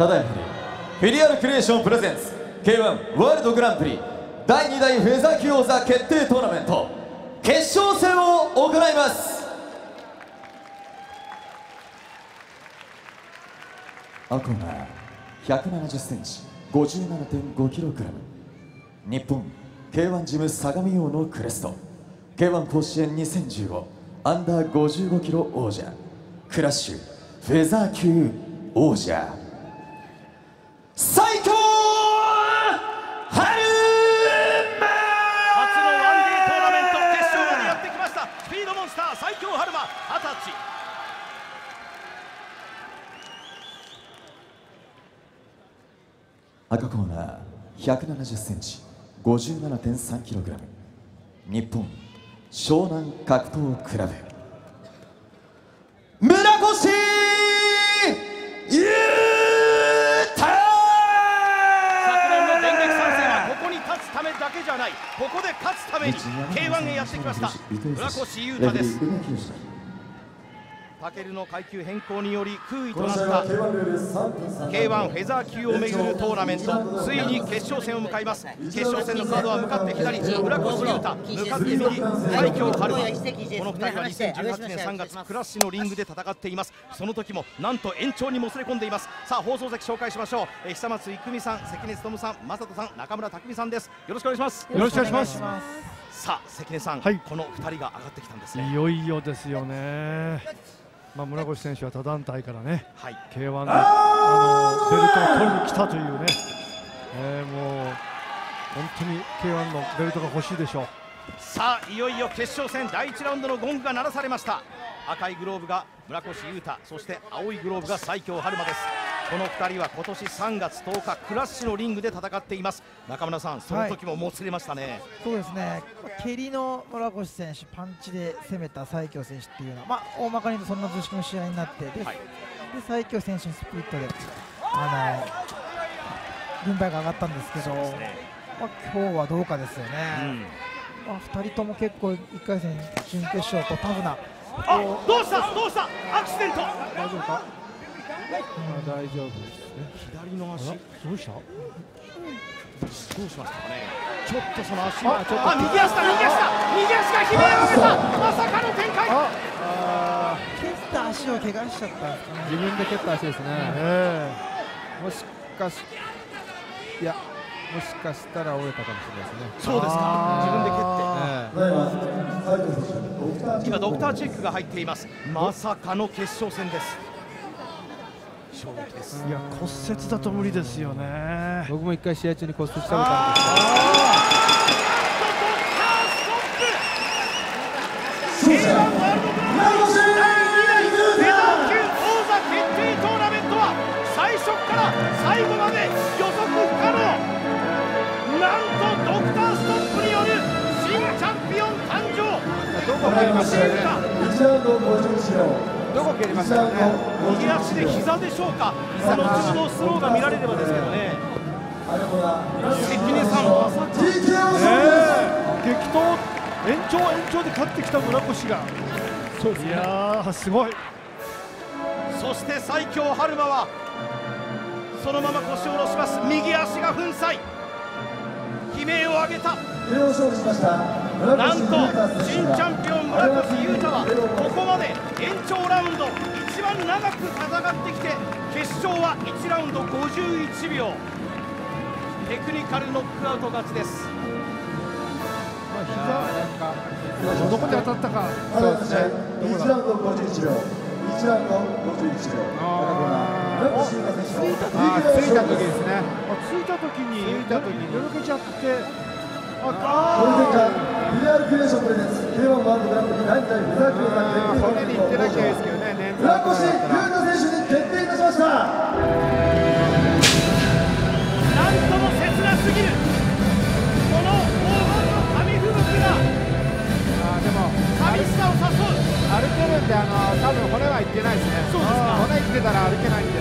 ただいまよりフィリアルクリエーションプレゼンツ K1 ワールドグランプリ第2代フェザー級王座決定トーナメント決勝戦を行います。赤が170センチ 57.5kg、 日本 K1 ジム相模王のクレスト、 K1 甲子園2015アンダー55キロ王者、クラッシュフェザー級王者最強春馬。 初のワンデートーナメント決勝までやってきました。スピードモンスター最強春馬20歳。 赤コーナー170センチ 57.3kg、 日本湘南格闘クラブ村越裕太。 昨年の電撃参戦はここに立つためだけじゃない、ここで勝つために K1 へやってきました村越裕太です。タケルの階級変更により空位となった K1 フェザー級をめぐるトーナメント、ついに決勝戦を迎えます。決勝戦のカードは向かって左村越裕太、向かって右最強春馬。この2人は2018年3月クラッシュのリングで戦っています。その時もなんと延長にもつれ込んでいます。さあ放送席紹介しましょう。久松郁美さん、関根勤さん、正人さん、中村拓海さんです。よろしくお願いします。 よろしくお願いします。 さあ関根さん、 はい、 この2人が上がってきたんですね。 いよいよですよね。村越選手は他団体からね、 はい、 K1 のベルトを取りに来たというね、もう本当に K1 のベルトが欲しいでしょう。 さあいよいよ決勝戦第1ラウンドのゴングが鳴らされました。赤いグローブが村越裕太、そして青いグローブが最強春馬です。この2人は今年3月10日クラッシュのリングで戦っています。中村さん、その時ももつれましたね。はい、 そうですね、蹴りの村越選手、パンチで攻めた西京選手っていうのは、大まかに言うとそんな図式の試合になってで、はい、で西京選手のスプリットで軍配が上がったんですけど、今日はどうかですよね。2人とも結構1回戦準決勝とタフな。 どうしたアクシデント。 大丈夫か。大丈夫ですね。 左の足どうした。 どうしましたかね。ちょっとその足が右足が悲鳴を上げた。まさかの展開。 蹴った足を怪我しちゃったんですかね。 自分で蹴った足ですね。もしかしたら折れたかもしれないですね。 そうですか。自分で蹴って。今ドクターチェックが入っています。まさかの決勝戦です。衝撃です。 いや骨折だと無理ですよね。僕も一回試合中に骨折したことあるんですけど。 K1 ワールドグランプリ第2代フェザー級王座決定トーナメントは最初から最後まで予測不可能。なんとドクターストップによる新チャンピオン誕生。 どこ蹴りましたね。1ラウンド51秒。どこ蹴りましたね。 右足で膝でしょうか。後ほどスローが見られればですけどね。関根さん、まさか激闘延長で勝ってきた村越が。そうですね。いやーすごい。 そして最強春馬はそのまま腰を下ろします。右足が粉砕。悲鳴を上げた。なんと新チャンピオン村越裕太はここまで延長ラウンド一番長く戦ってきて、決勝は1ラウンド51秒。テクニカルノックアウト勝ちです。 どこで当たったか。 そうですね。1ラウンド51秒。1ラウンド51秒。 ついた時ですね。ついた時によろけちゃって。 この結果、フィリアルクリエーションプレゼンツ K1 ワールドグランプリ第2代フェザー級王座決定トーナメント王者村越裕太選手に決定いたしました。 なんとも切なすぎるこの後半の紙吹雪が寂しさを誘う。 歩けるんで多分骨はいってないですね。 そうですか。 骨いってたら歩けないんで。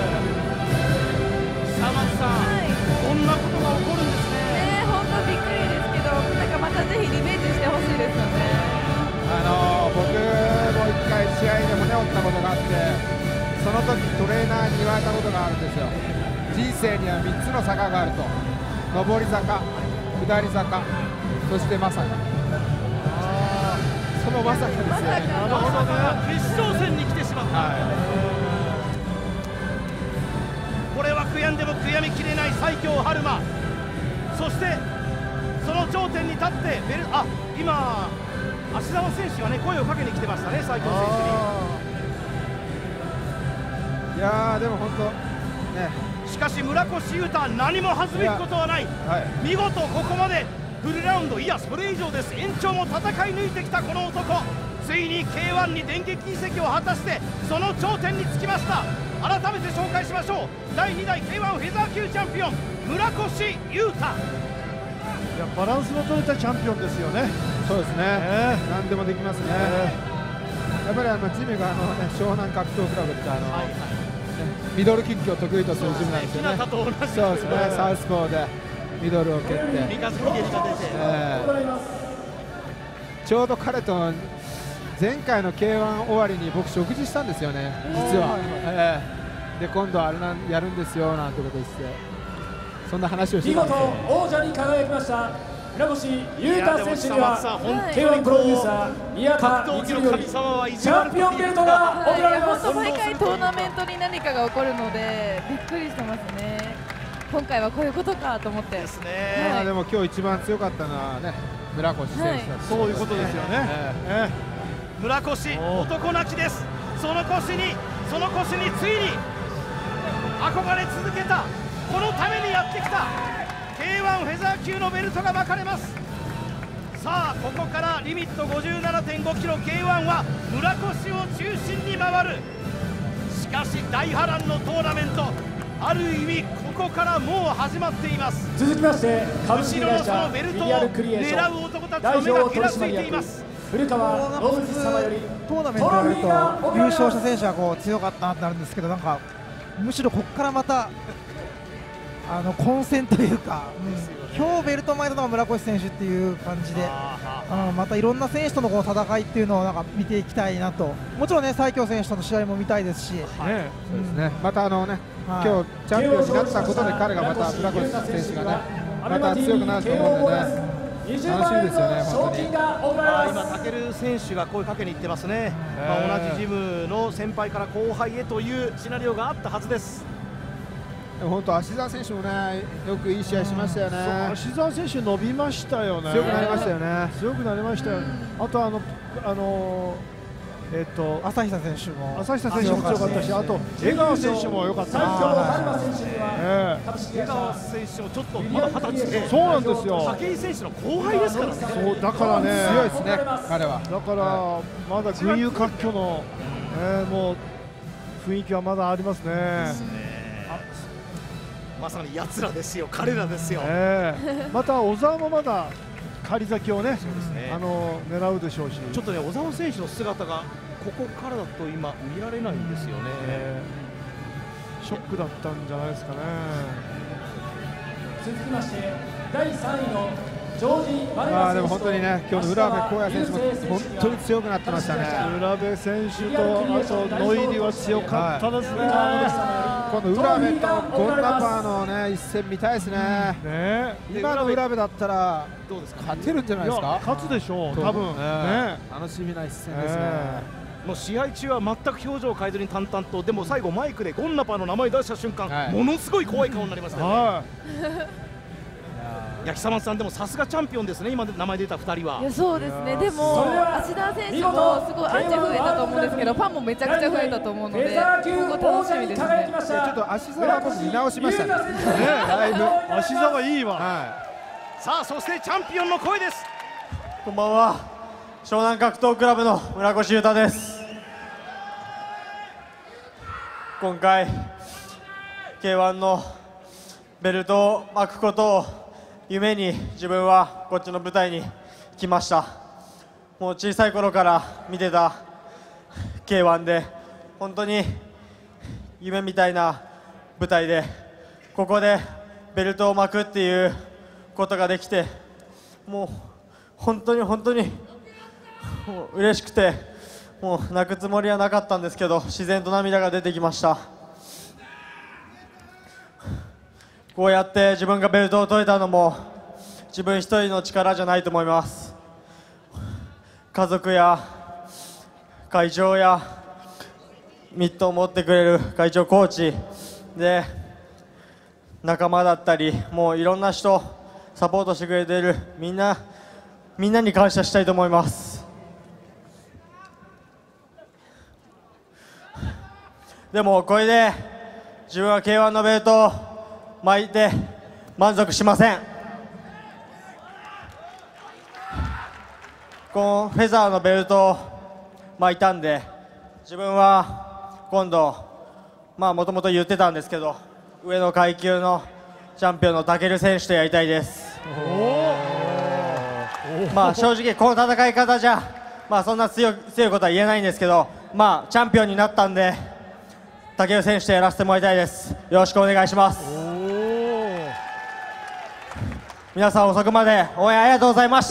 久松さん、こんなことが起こるんですね。 本当びっくりですけど、またぜひリベンジしてほしいですよね。 僕も一回試合で骨を折ったことがあって、その時トレーナーに言われたことがあるんですよ。 人生には3つの坂があると、上り坂、下り坂、そしてまさか、そのまさかですよね。 なるほどね。 決勝戦に来てしまった、これは悔やんでも悔やみきれない西京春馬、そしてその頂点に立って今芦澤選手がね声をかけに来てましたね、西京選手に。 いやーでも本当ね、 しかし村越裕太、何も恥ずべきことはない、見事ここまでフルラウンド、いやそれ以上です、延長も戦い抜いてきたこの男、ついに K1 に電撃移籍を果たしてその頂点につきました。改めて紹介しましょう。第2代 K1 フェザー級チャンピオン村越裕太。 いやバランスの取れたチャンピオンですよね。 そうですね、何でもできますね。やっぱりジムが湘南格闘クラブってミドルキックを得意とするジムなんですよね。そうですね、サウスポーでミドルを蹴って、ちょうど彼と前回の K1 終わりに僕食事したんですよね、実は。で今度あれやるんですよなんてこと言って、そんな話をしてたんですよ。 見事王者に輝きました村越裕太選手には K1 プロデューサー宮田光よりチャンピオンベルトが贈られます。 本当毎回トーナメントに何かが起こるのでびっくりしてますね。今回はこういうことかと思ってですね。 でも今日一番強かったのはね村越選手だった、 そういうことですよね。 村越男泣きです。その腰についに憧れ続けた、このためにやってきた K1 フェザー級のベルトが巻かれます。さあここからリミット 57.5 キロ K1 は村越を中心に回る。しかし大波乱のトーナメント、ある意味ここからもう始まっています。 続きまして株式後ろの会社そのベルトを PR クリエーション狙う男たち代の目が表取ギラついて締います。 役古川信之様よりトーナメントやると優勝した選手は強かったなってなるんですけど、なんかむしろここからまた混戦というか、今日ベルト前のが村越選手っていう感じで、またいろんな選手とのこの戦いっていうのをなんか見ていきたいなと、もちろんね西京選手との試合も見たいですし、 そうですね、また今日チャンピオンになったことで彼がまた村越選手がねまた強くなると思うんでね、楽しみですよね本当に。 今タケル選手が声かけに行ってますね。同じジムの先輩から後輩へというシナリオがあったはずです。 でも本当芦澤選手もねよくいい試合しましたよね。 芦澤選手伸びましたよね。 強くなりましたよね。 強くなりましたよ。あと朝日選手も強かったし、あと江川選手も良かったな。 江川選手もちょっとまだ20歳で、 そうなんですよ。 武井選手の後輩ですからね。 そうだからね、 強いですね彼は。 だからまだ群雄割拠のもう雰囲気はまだありますね。 まさに奴らですよ、彼らですよ。 また小沢もまだ狩り咲きをね、狙うでしょうし、 ちょっとね小沢選手の姿がここからだと今見られないんですよね。 ショックだったんじゃないですかね。 続きまして第3位のジョージ・バレラ選手と、 でも本当にね今日の浦部浩也選手も本当に強くなってましたね。 浦部選手とあとノイリは強かったですね。 この浦部とゴンナパーのね一戦見たいですね。今の浦部だったらどうですか、勝てるんじゃないですか。 勝つでしょう多分ね。 楽しみな一戦ですね。 もう試合中は全く表情を変えずに淡々と、でも最後マイクでゴンナパーの名前出した瞬間、ものすごい怖い顔になりましたよね。焼きさまさん、でもさすがチャンピオンですね、今名前出た2人は。 いやそうですね、でも芦田選手もすごいアンチ増えたと思うんですけど、ファンもめちゃくちゃ増えたと思うので、今後楽しみですね。 ちょっと芦澤僕見直しましたね。だいぶ芦澤いいわ。 さあそしてチャンピオンの声です。 こんばんは、湘南格闘クラブの村越裕太です。今回 K1 のベルトを巻くことを夢に自分はこっちの舞台に来ました。もう小さい頃から見てた K1 で本当に夢みたいな舞台で、ここでベルトを巻くっていうことができて、もう本当にもう嬉しくて、もう泣くつもりはなかったんですけど自然と涙が出てきました。 こうやって自分がベルトを取れたのも自分一人の力じゃないと思います。家族や会長やミットを持ってくれる会長コーチで仲間だったり、もういろんな人サポートしてくれているみんなに感謝したいと思います。でもこれで自分は K1 のベルトを巻いて満足しません。このフェザーのベルトを巻いたんで、自分は今度もともと言ってたんですけど、上の階級のチャンピオンのタケル選手とやりたいです。正直この戦い方じゃそんな強いことは言えないんですけど、チャンピオンになったんでタケル選手とやらせてもらいたいです。よろしくお願いします。皆さん遅くまで応援ありがとうございました。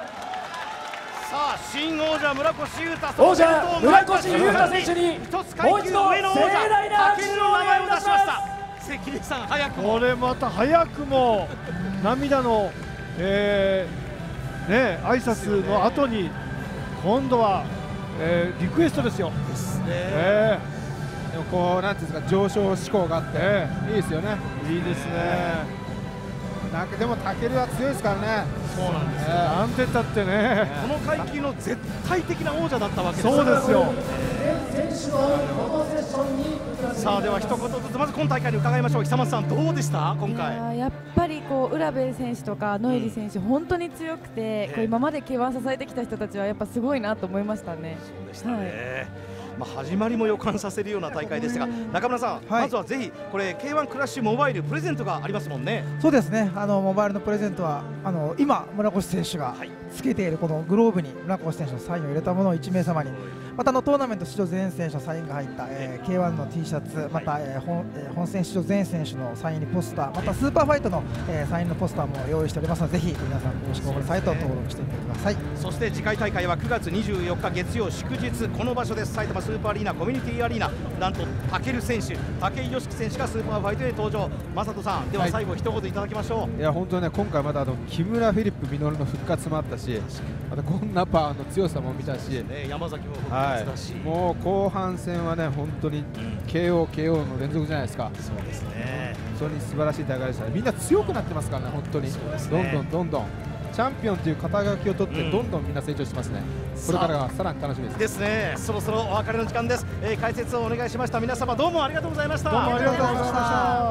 新王者村越優太、 王者村越優太選手にもう一度盛大な拍手をお願いいたしました。 関根さん、早くもこれまた早くも涙の、挨拶の後に今度は、リクエストですよ。 でもこうなんていうんですか、上昇志向があって、いいですよね。 いいですね。 なんかでもタケルは強いですからね。 そうなんですよ。 なんて言ったってね、 この階級の絶対的な王者だったわけです。 そうですよ。 さあでは一言ずつまず今大会に伺いましょう。久松さん、どうでした今回？ やっぱり浦部選手とかノエリ選手、本当に強くて、今まで K1 支えてきた人たちはやっぱすごいなと思いましたね。 そうでしたね。始まりも予感させるような大会でしたが、中村さん、まずはぜひこれ K1 クラッシュモバイルプレゼントがありますもんね。 そうですね、モバイルのプレゼントは今村越選手がつけているこのグローブに村越選手のサインを入れたものを1名様に、またトーナメント出場全選手のサインが入った、K1 の T シャツ、また、本戦出場全選手のサイン入りポスター、またスーパーファイトの、サインのポスターも用意しておりますので、ぜひ皆さん公式応募サイトを登録してみてください。 そして次回大会は9月24日月曜祝日、この場所です。埼玉スーパーアリーナコミュニティアリーナ、なんとタケル選手、武井良樹選手がスーパーファイトで登場。正人さん、では最後一言いただきましょう。 いや本当ね、今回また木村フィリップ稔の復活もあったし、またゴンナパーの強さも見たし、 山崎も復活だし、 もう後半戦はね本当に KO の連続じゃないですか。 そうですね。 本当に素晴らしい大会でしたね。みんな強くなってますからね、本当に。どんどんチャンピオンという肩書きを取ってどんどんみんな成長してますね。これからがさらに楽しみです。 ですね。そろそろお別れの時間です。解説をお願いしました。皆様どうもありがとうございました。 どうもありがとうございました。